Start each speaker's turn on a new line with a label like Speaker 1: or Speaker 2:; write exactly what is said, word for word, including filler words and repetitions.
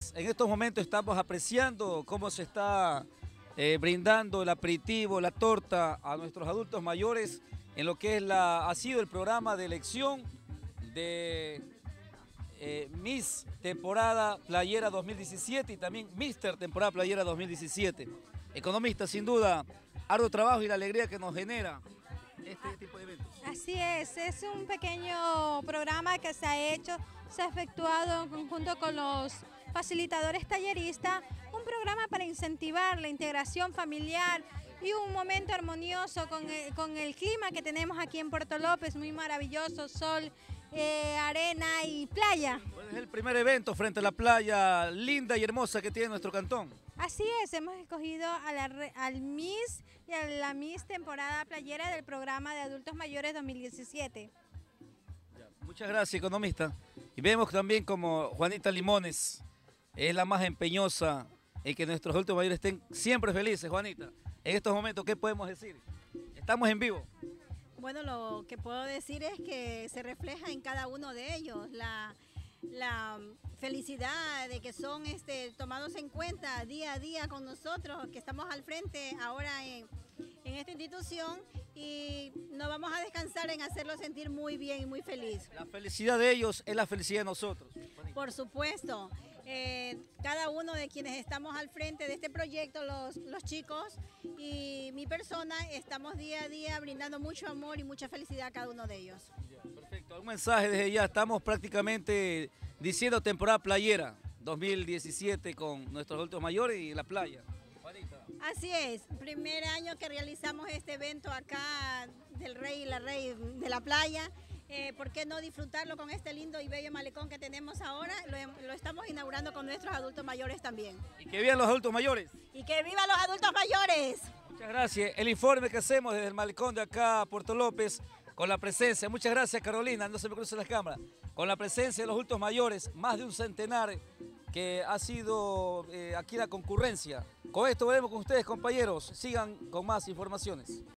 Speaker 1: López. En estos momentos estamos apreciando cómo se está eh, brindando el aperitivo, la torta a nuestros adultos mayores en lo que es la, ha sido el programa de elección de eh, Miss Temporada Playera dos mil diecisiete y también Mister Temporada Playera dos mil diecisiete. Economista, sin duda, arduo trabajo y la alegría que nos genera este tipo de eventos.
Speaker 2: Así es, es un pequeño programa que se ha hecho, se ha efectuado en conjunto con los facilitadores talleristas, un programa para incentivar la integración familiar y un momento armonioso con el, con el clima que tenemos aquí en Puerto López, muy maravilloso, sol, eh, arena y playa.
Speaker 1: Pues es el primer evento frente a la playa linda y hermosa que tiene nuestro cantón.
Speaker 2: Así es, hemos escogido a la, al Miss y a la Miss Temporada Playera del programa de Adultos Mayores dos mil diecisiete.
Speaker 1: Muchas gracias, economista. Y vemos también como Juanita Limones es la más empeñosa en que nuestros adultos mayores estén siempre felices. Juanita, en estos momentos, ¿qué podemos decir? Estamos en vivo.
Speaker 3: Bueno, lo que puedo decir es que se refleja en cada uno de ellos la, la felicidad de que son este, tomados en cuenta día a día con nosotros, que estamos al frente ahora en, en esta institución y nos vamos a descansar en hacerlos sentir muy bien y muy feliz.
Speaker 1: La felicidad de ellos es la felicidad de nosotros. Juanita.
Speaker 3: Por supuesto. Eh, cada uno de quienes estamos al frente de este proyecto, los, los chicos y mi persona, estamos día a día brindando mucho amor y mucha felicidad a cada uno de ellos.
Speaker 1: Ya, perfecto, un mensaje desde ya, estamos prácticamente diciendo temporada playera dos mil diecisiete con nuestros adultos mayores y la playa. Juanita.
Speaker 3: Así es, primer año que realizamos este evento acá del Rey y la Rey de la playa. Eh, ¿Por qué no disfrutarlo con este lindo y bello malecón que tenemos ahora? Lo, lo estamos inaugurando con nuestros adultos mayores también.
Speaker 1: Y que vivan los adultos mayores.
Speaker 3: ¡Y que vivan los adultos mayores!
Speaker 1: Muchas gracias. El informe que hacemos desde el malecón de acá a Puerto López, con la presencia, muchas gracias Carolina, no se me crucen las cámaras, con la presencia de los adultos mayores, más de un centenar que ha sido eh, aquí la concurrencia. Con esto veremos con ustedes, compañeros. Sigan con más informaciones.